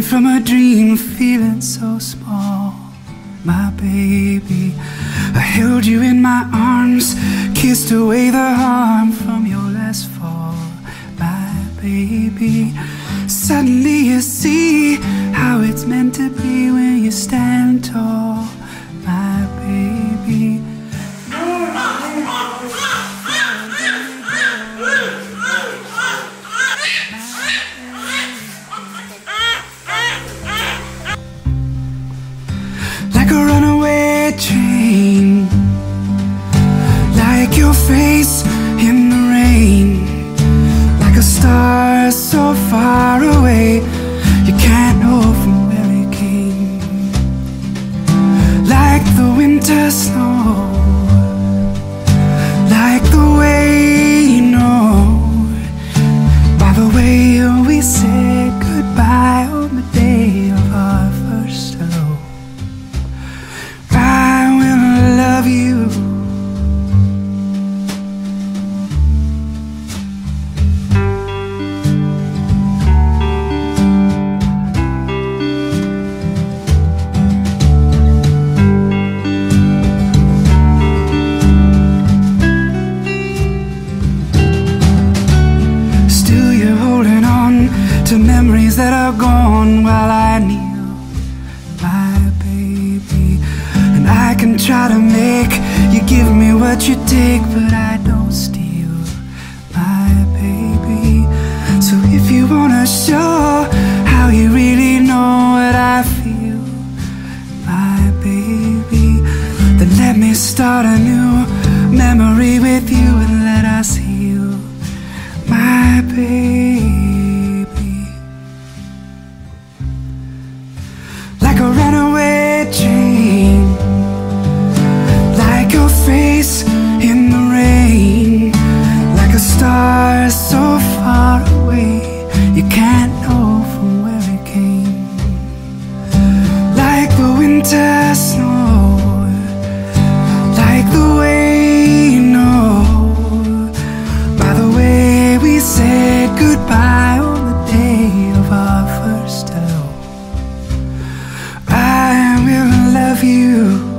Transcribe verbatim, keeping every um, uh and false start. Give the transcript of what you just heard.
from a dream, feeling so small. My baby, I held you in my arms, kissed away the harm from your last fall. My baby, suddenly you see how it's meant to be when you stand tall. My baby, like a runaway train, like your face in the rain, like a star so far away you can't know from where it came, like the winter snow, like the way you know, by the way we said goodbye on the day of our first hello. I will love you. Still you're holding on to memories that are gone while I kneel, my baby. And I can try to make you give me what you take, but I don't steal, my baby. So if you wanna show how you really know what I feel, my baby, then let me start a new memory with you and let us heal, my baby. Like a runaway train, like your face in the rain, like a star so far away you can't know from where it came, like the winter snow, like the way you know, by the way we said goodbye on the day of our first hello. I will love you.